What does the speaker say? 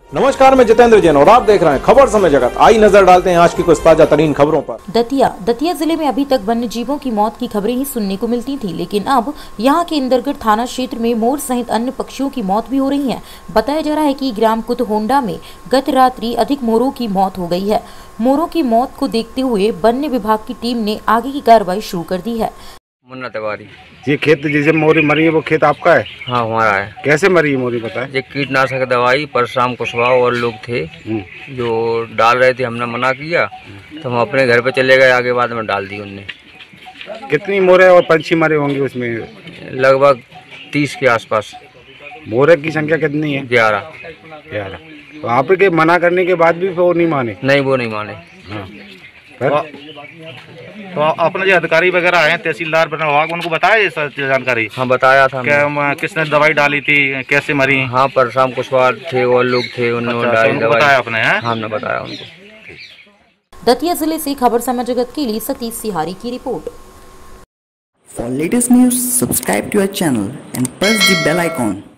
नमस्कार, मैं जितेंद्र जैन और आप देख रहे हैं खबर समय जगत। आई नजर डालते हैं आज की कुछ ताजा तरीन खबरों पर। दतिया जिले में अभी तक वन्य जीवों की मौत की खबरें ही सुनने को मिलती थी, लेकिन अब यहां के इंदरगढ़ थाना क्षेत्र में मोर सहित अन्य पक्षियों की मौत भी हो रही है। बताया जा रहा है कि ग्राम कुतहोंडा में गत रात्रि अधिक मोरों की मौत हो गई है। मोरों की मौत को देखते हुए वन्य विभाग की टीम ने आगे की कार्रवाई शुरू कर दी है। मुन्ना तिवारी। ये खेत जिसे मोरी मरी है वो खेत आपका है? हाँ, हमारा है। कैसे मरी है मोरी, बताए? ये कीटनाशक दवाई परशुराम कुशवाहा और लोग थे जो डाल रहे थे, हमने मना किया तो हम अपने घर पे चले गए, आगे बाद में डाल दी उनने। कितनी मोरे और पंछी मरे होंगे उसमें? लगभग 30 के आसपास। मोरे की संख्या कितनी है? 11। तो आपके मना करने के बाद भी वो नहीं माने? नहीं, वो नहीं माने। हाँ। तो अपने जो अधिकारी वगैरह आए, तहसीलदार विभाग, उनको बताया ये जानकारी? हाँ, बताया था। किसने दवाई डाली थी, कैसे मरी? हाँ, परशुराम कुशवाहा थे और लोग थे, उन्होंने डाली दवाई। बताया आपने? हमने बताया उनको। दतिया जिले से खबर समय जगत के लिए सतीश सिहारी की रिपोर्ट। For latest news, subscribe to our channel and press the bell icon.